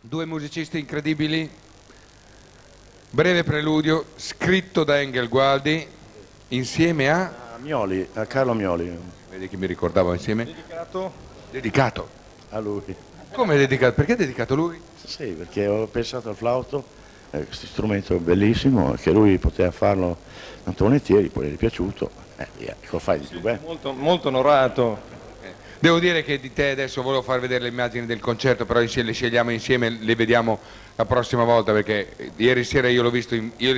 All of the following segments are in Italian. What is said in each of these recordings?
Due musicisti incredibili, breve preludio scritto da Engel Gualdi insieme a... A Carlo Mioli. Vedi che mi ricordavo insieme? Dedicato Dedicato. a lui. Come dedicato? Perché è dedicato lui? Sì, perché ho pensato al flauto, questo strumento bellissimo, che lui poteva farlo tanto volentieri, poi gli è piaciuto, via, lo fai di più bene. Molto, molto onorato. Devo dire che di te adesso volevo far vedere le immagini del concerto, però le scegliamo insieme, le vediamo la prossima volta, perché ieri sera io l'ho visto,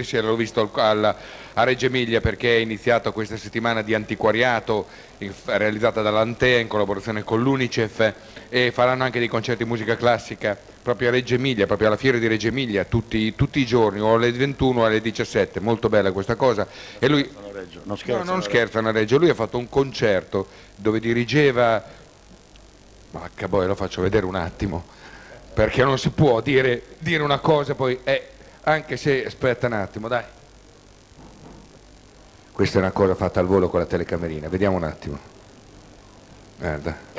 a Reggio Emilia, perché è iniziata questa settimana di antiquariato realizzata dall'Antea in collaborazione con l'Unicef, e faranno anche dei concerti di musica classica proprio a Reggio Emilia, proprio alla fiera di Reggio Emilia, tutti i giorni, o alle 21 o alle 17, molto bella questa cosa. E lui... non scherzano a Reggio, lui ha fatto un concerto dove dirigeva, Macca, poi lo faccio vedere un attimo, perché non si può dire una cosa poi, anche se, aspetta un attimo, dai. Questa è una cosa fatta al volo con la telecamerina, vediamo un attimo. Guarda.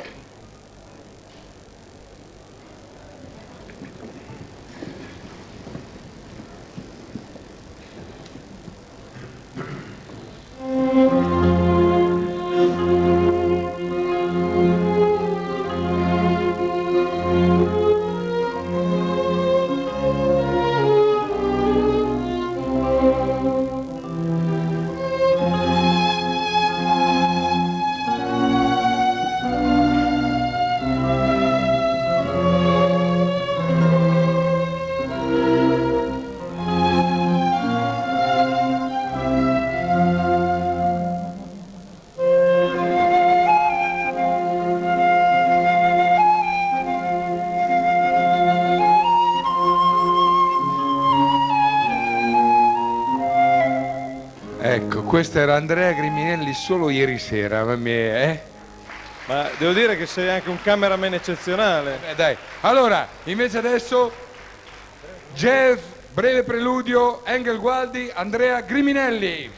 Ecco, questo era Andrea Griminelli solo ieri sera, Ma devo dire che sei anche un cameraman eccezionale. Dai, allora, invece adesso, jazz, breve preludio, Engel Gualdi, Andrea Griminelli.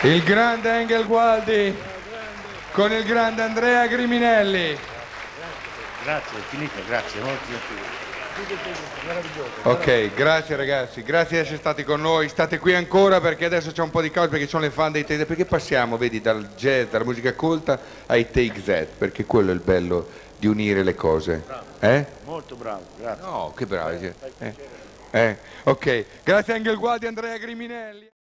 Il grande Engel Gualdi con il grande Andrea Griminelli. Grazie, finito, grazie, molto gentile. Ok, grazie ragazzi, grazie di essere stati con noi, state qui ancora perché adesso c'è un po' di caos perché ci sono le fan dei Take Z, perché passiamo, vedi, dal jazz, dalla musica colta ai Take Z, perché quello è il bello di unire le cose. Molto bravo, grazie. No, che bravi. Ok, grazie Engel Gualdi e Andrea Griminelli.